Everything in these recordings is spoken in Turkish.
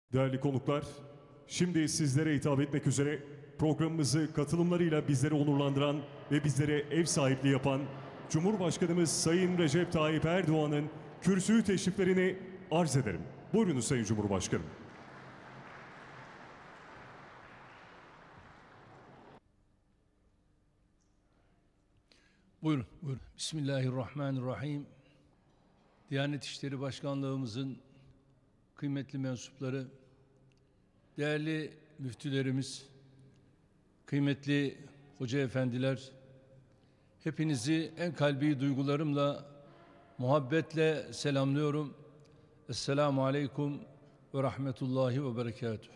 Değerli konuklar, şimdi sizlere hitap etmek üzere programımızı katılımlarıyla bizleri onurlandıran ve bizlere ev sahipliği yapan Cumhurbaşkanımız Sayın Recep Tayyip Erdoğan'ın kürsü teşriflerini arz ederim. Buyurunuz Sayın Cumhurbaşkanım. Buyurun. Bismillahirrahmanirrahim. Diyanet İşleri Başkanlığımızın kıymetli mensupları, değerli müftülerimiz, kıymetli hoca efendiler, hepinizi en kalbi duygularımla, muhabbetle selamlıyorum. Esselamu Aleyküm ve Rahmetullahi ve Berekatuhu.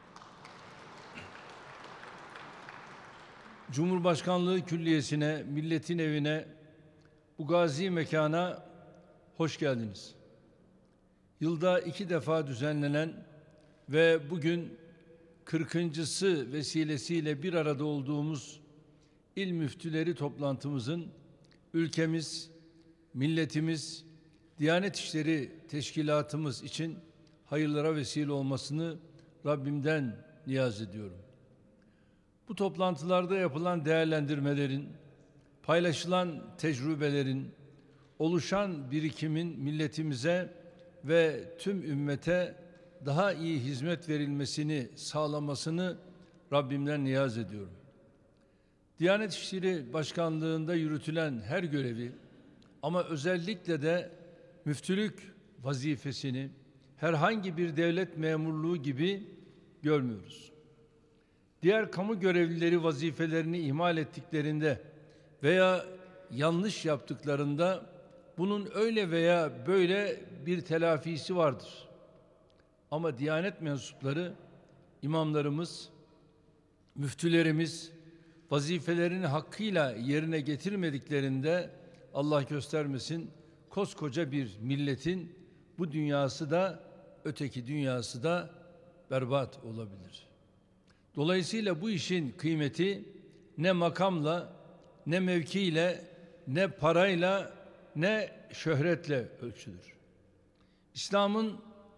Cumhurbaşkanlığı Külliyesi'ne, milletin evine, bu gazi mekana hoş geldiniz. Yılda 2 defa düzenlenen ve bugün 40.'sı vesilesiyle bir arada olduğumuz İl Müftüleri toplantımızın ülkemiz, milletimiz, Diyanet İşleri Teşkilatımız için hayırlara vesile olmasını Rabbimden niyaz ediyorum. Bu toplantılarda yapılan değerlendirmelerin, paylaşılan tecrübelerin, oluşan birikimin milletimize ve tüm ümmete daha iyi hizmet verilmesini sağlamasını Rabbimden niyaz ediyorum. Diyanet İşleri Başkanlığı'nda yürütülen her görevi ama özellikle de müftülük vazifesini herhangi bir devlet memurluğu gibi görmüyoruz. Diğer kamu görevlileri vazifelerini ihmal ettiklerinde veya yanlış yaptıklarında bunun öyle veya böyle bir telafisi vardır. Ama Diyanet mensupları, imamlarımız, müftülerimiz vazifelerini hakkıyla yerine getirmediklerinde Allah göstermesin koskoca bir milletin bu dünyası da öteki dünyası da berbat olabilir. Dolayısıyla bu işin kıymeti ne makamla, ne mevkiyle, ne parayla, ne şöhretle ölçülür. İslam'ın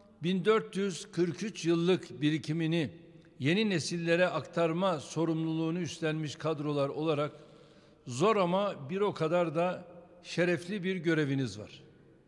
1443 yıllık birikimini yeni nesillere aktarma sorumluluğunu üstlenmiş kadrolar olarak zor ama bir o kadar da şerefli bir göreviniz var.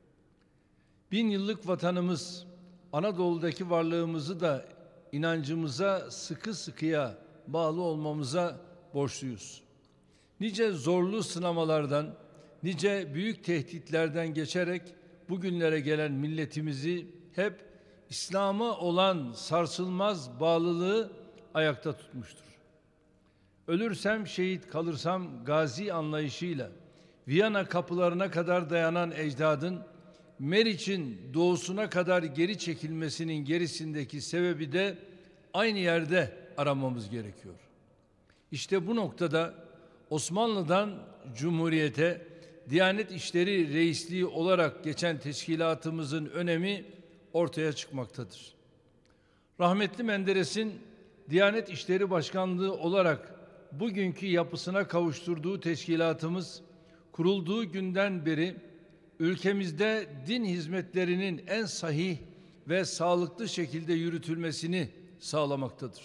1000 yıllık vatanımız, Anadolu'daki varlığımızı da inancımıza sıkı sıkıya bağlı olmamıza borçluyuz. Nice zorlu sınamalardan, nice büyük tehditlerden geçerek bugünlere gelen milletimizi hep İslam'a olan sarsılmaz bağlılığı ayakta tutmuştur. Ölürsem şehit, kalırsam gazi anlayışıyla Viyana kapılarına kadar dayanan ecdadın Meriç'in doğusuna kadar geri çekilmesinin gerisindeki sebebi de aynı yerde aramamız gerekiyor. İşte bu noktada Osmanlı'dan Cumhuriyete Diyanet İşleri Reisliği olarak geçen teşkilatımızın önemi ortaya çıkmaktadır. Rahmetli Menderes'in Diyanet İşleri Başkanlığı olarak bugünkü yapısına kavuşturduğu teşkilatımız kurulduğu günden beri ülkemizde din hizmetlerinin en sahih ve sağlıklı şekilde yürütülmesini sağlamaktadır.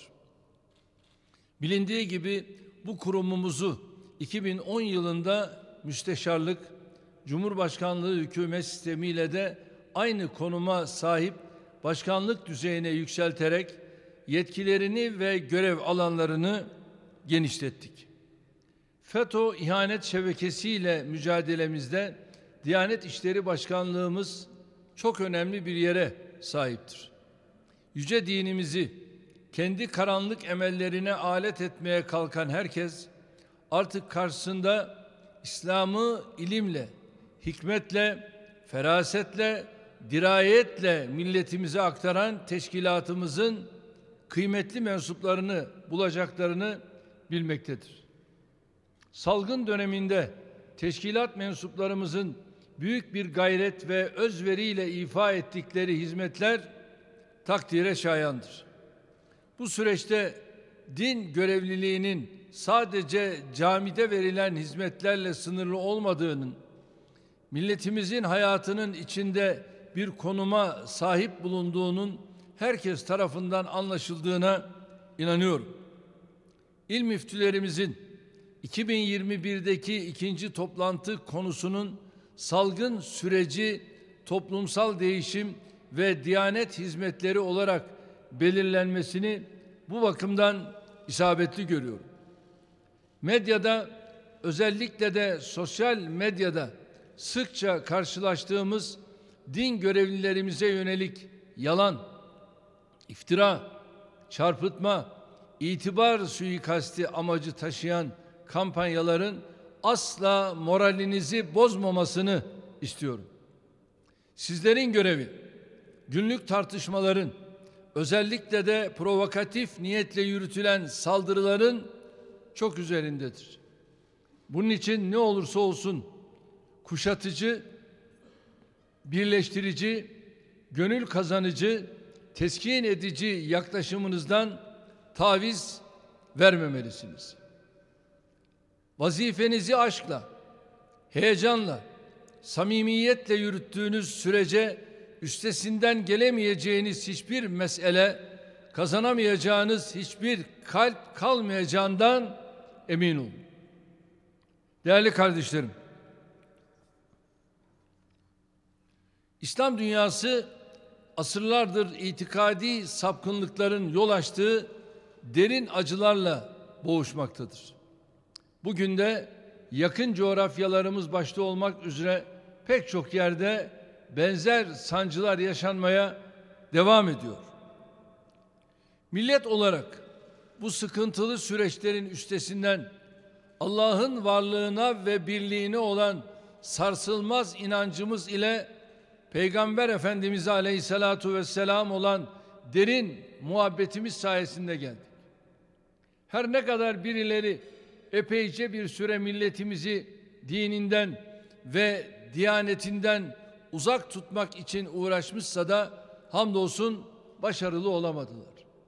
Bilindiği gibi bu kurumumuzu 2010 yılında müsteşarlık, Cumhurbaşkanlığı hükümet sistemiyle de aynı konuma sahip başkanlık düzeyine yükselterek yetkilerini ve görev alanlarını genişlettik. FETÖ ihanet şebekesiyle mücadelemizde Diyanet İşleri Başkanlığımız çok önemli bir yere sahiptir. Yüce dinimizi kendi karanlık emellerine alet etmeye kalkan herkes artık karşısında İslam'ı ilimle, hikmetle, ferasetle, dirayetle milletimize aktaran teşkilatımızın kıymetli mensuplarını bulacaklarını bilmektedir. Salgın döneminde teşkilat mensuplarımızın büyük bir gayret ve özveriyle ifa ettikleri hizmetler takdire şayandır. Bu süreçte din görevliliğinin sadece camide verilen hizmetlerle sınırlı olmadığının, milletimizin hayatının içinde bir konuma sahip bulunduğunun herkes tarafından anlaşıldığına inanıyorum. İl müftülerimizin 2021'deki ikinci toplantı konusunun salgın süreci, toplumsal değişim ve Diyanet hizmetleri olarak belirlenmesini bu bakımdan isabetli görüyorum. Medyada, özellikle de sosyal medyada sıkça karşılaştığımız din görevlilerimize yönelik yalan, iftira, çarpıtma, itibar suikasti amacı taşıyan kampanyaların asla moralinizi bozmamasını istiyorum. Sizlerin görevi, günlük tartışmaların, özellikle de provokatif niyetle yürütülen saldırıların çok üzerindedir. Bunun için ne olursa olsun kuşatıcı, birleştirici, gönül kazanıcı, teskin edici yaklaşımınızdan taviz vermemelisiniz. Vazifenizi aşkla, heyecanla, samimiyetle yürüttüğünüz sürece üstesinden gelemeyeceğiniz hiçbir mesele, kazanamayacağınız hiçbir kalp kalmayacağından emin olun. Değerli kardeşlerim, İslam dünyası asırlardır itikadi sapkınlıkların yol açtığı derin acılarla boğuşmaktadır. Bugün de yakın coğrafyalarımız başta olmak üzere pek çok yerde benzer sancılar yaşanmaya devam ediyor. Millet olarak bu sıkıntılı süreçlerin üstesinden Allah'ın varlığına ve birliğine olan sarsılmaz inancımız ile Peygamber Efendimiz Aleyhisselatu Vesselam olan derin muhabbetimiz sayesinde geldik. Her ne kadar birileri epeyce bir süre milletimizi dininden ve diyanetinden uzak tutmak için uğraşmışsa da hamdolsun başarılı olamadılar.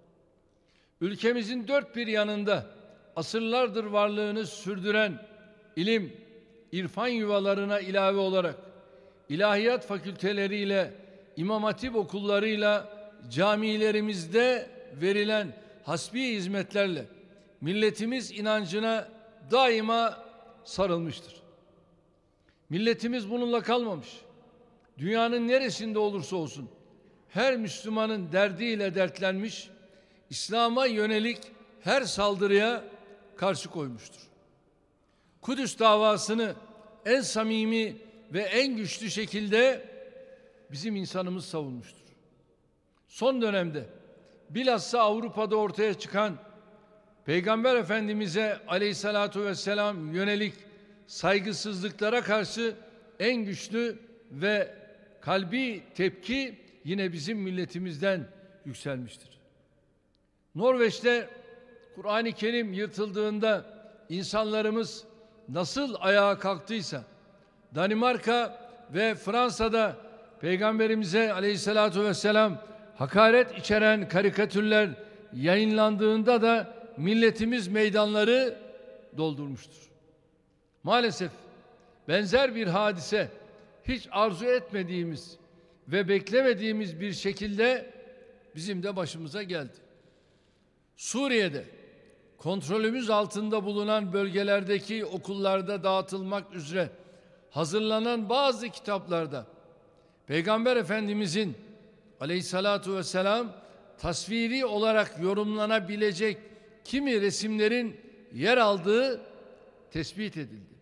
Ülkemizin dört bir yanında asırlardır varlığını sürdüren ilim, irfan yuvalarına ilave olarak ilahiyat fakülteleriyle, İmam Hatip okullarıyla camilerimizde verilen hasbi hizmetlerle milletimiz inancına daima sarılmıştır. Milletimiz bununla kalmamış. Dünyanın neresinde olursa olsun her Müslümanın derdiyle dertlenmiş, İslam'a yönelik her saldırıya karşı koymuştur. Kudüs davasını en samimi ve en güçlü şekilde bizim insanımız savunmuştur. Son dönemde bilhassa Avrupa'da ortaya çıkan Peygamber Efendimiz'e Aleyhissalatu vesselam yönelik saygısızlıklara karşı en güçlü ve kalbi tepki yine bizim milletimizden yükselmiştir. Norveç'te Kur'an-ı Kerim yırtıldığında insanlarımız nasıl ayağa kalktıysa, Danimarka ve Fransa'da Peygamberimize Aleyhissalatu vesselam hakaret içeren karikatürler yayınlandığında da milletimiz meydanları doldurmuştur. Maalesef benzer bir hadise hiç arzu etmediğimiz ve beklemediğimiz bir şekilde bizim de başımıza geldi. Suriye'de kontrolümüz altında bulunan bölgelerdeki okullarda dağıtılmak üzere hazırlanan bazı kitaplarda Peygamber Efendimizin Aleyhissalatu vesselam tasviri olarak yorumlanabilecek kimi resimlerin yer aldığı tespit edildi.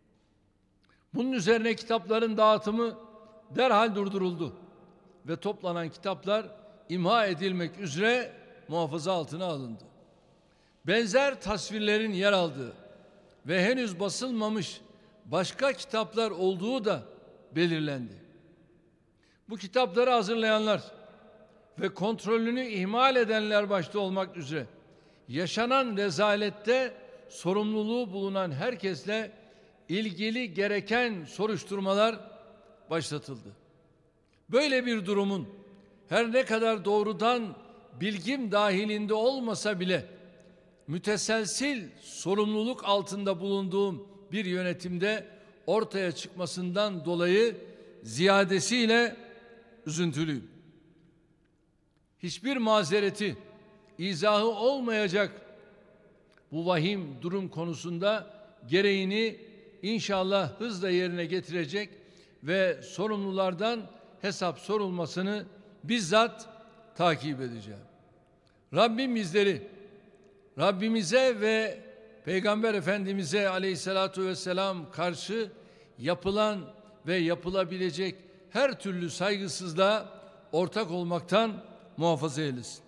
Bunun üzerine kitapların dağıtımı derhal durduruldu ve toplanan kitaplar imha edilmek üzere muhafaza altına alındı. Benzer tasvirlerin yer aldığı ve henüz basılmamış başka kitaplar olduğu da belirlendi. Bu kitapları hazırlayanlar ve kontrolünü ihmal edenler başta olmak üzere yaşanan rezalette sorumluluğu bulunan herkesle ilgili gereken soruşturmalar başlatıldı. Böyle bir durumun her ne kadar doğrudan bilgim dahilinde olmasa bile müteselsil sorumluluk altında bulunduğum bir yönetimde ortaya çıkmasından dolayı ziyadesiyle üzüntülüyüm. hiçbir mazereti, izahı olmayacak bu vahim durum konusunda gereğini inşallah hızla yerine getirecek ve sorumlulardan hesap sorulmasını bizzat takip edeceğim. Rabbim bizleri Rabbimize ve Peygamber Efendimiz'e aleyhissalatu vesselam karşı yapılan ve yapılabilecek her türlü saygısızlığa ortak olmaktan muhafaza eylesin.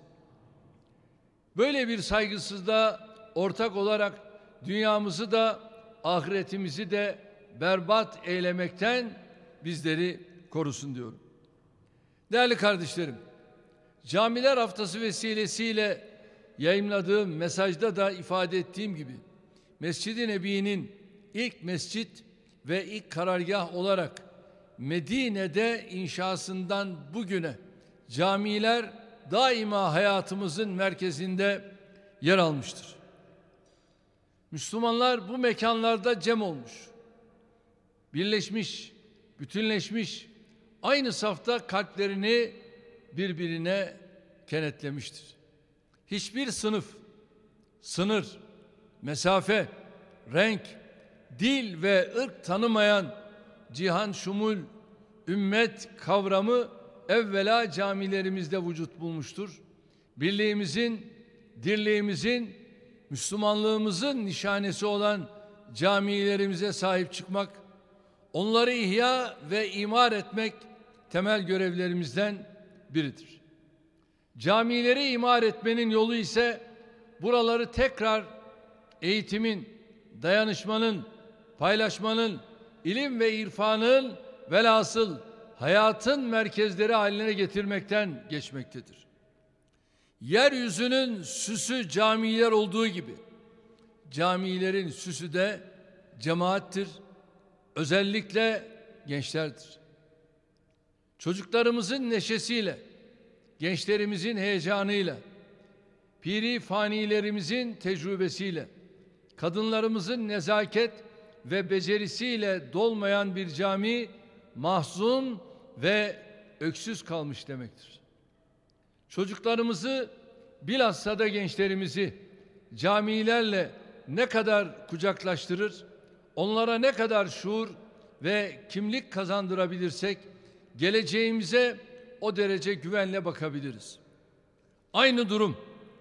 Böyle bir saygısızlığa ortak olarak dünyamızı da ahiretimizi de berbat eylemekten bizleri korusun diyorum. Değerli kardeşlerim, Camiler Haftası vesilesiyle yayımladığım mesajda da ifade ettiğim gibi Mescid-i Nebi'nin ilk mescit ve ilk karargah olarak Medine'de inşasından bugüne camiler daima hayatımızın merkezinde yer almıştır. Müslümanlar bu mekanlarda cem olmuş, birleşmiş, bütünleşmiş, aynı safta kalplerini birbirine kenetlemiştir. Hiçbir sınıf, sınır, mesafe, renk, dil ve ırk tanımayan cihan şumul ümmet kavramı evvela camilerimizde vücut bulmuştur. Birliğimizin, dirliğimizin, Müslümanlığımızın nişanesi olan camilerimize sahip çıkmak, onları ihya ve imar etmek temel görevlerimizden biridir. Camileri imar etmenin yolu ise buraları tekrar eğitimin, dayanışmanın, paylaşmanın, ilim ve irfanın velhasıl hayatın merkezleri haline getirmekten geçmektedir. Yeryüzünün süsü camiler olduğu gibi camilerin süsü de cemaattir, özellikle gençlerdir. Çocuklarımızın neşesiyle, gençlerimizin heyecanıyla, piri fanilerimizin tecrübesiyle, kadınlarımızın nezaket ve becerisiyle dolmayan bir cami mahzun ve öksüz kalmış demektir. Çocuklarımızı bilhassa da gençlerimizi camilerle ne kadar kucaklaştırır, onlara ne kadar şuur ve kimlik kazandırabilirsek geleceğimize o derece güvenle bakabiliriz. Aynı durum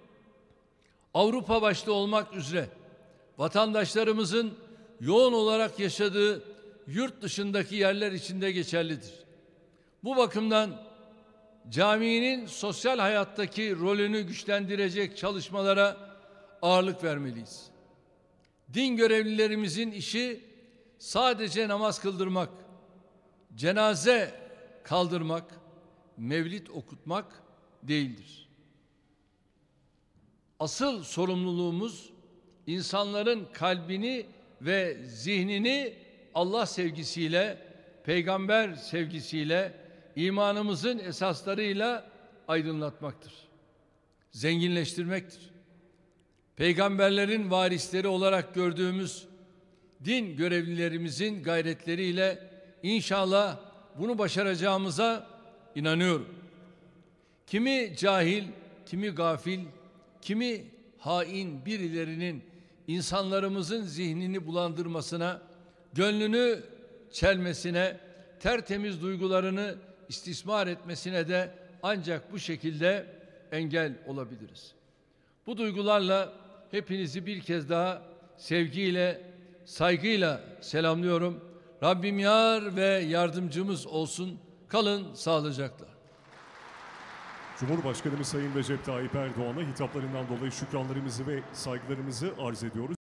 Avrupa başta olmak üzere vatandaşlarımızın yoğun olarak yaşadığı yurt dışındaki yerler içinde geçerlidir. Bu bakımdan caminin sosyal hayattaki rolünü güçlendirecek çalışmalara ağırlık vermeliyiz. Din görevlilerimizin işi sadece namaz kıldırmak, cenaze kaldırmak, mevlid okutmak değildir. Asıl sorumluluğumuz insanların kalbini ve zihnini Allah sevgisiyle, peygamber sevgisiyle, imanımızın esaslarıyla aydınlatmaktır. Zenginleştirmektir. Peygamberlerin varisleri olarak gördüğümüz din görevlilerimizin gayretleriyle inşallah bunu başaracağımıza inanıyorum. Kimi cahil, kimi gafil, kimi hain birilerinin insanlarımızın zihnini bulandırmasına, gönlünü çelmesine, tertemiz duygularını istismar etmesine de ancak bu şekilde engel olabiliriz. Bu duygularla hepinizi bir kez daha sevgiyle, saygıyla selamlıyorum. Rabbim yar ve yardımcımız olsun. Kalın sağlıcakla. Cumhurbaşkanımız Sayın Recep Tayyip Erdoğan'a hitaplarından dolayı şükranlarımızı ve saygılarımızı arz ediyoruz.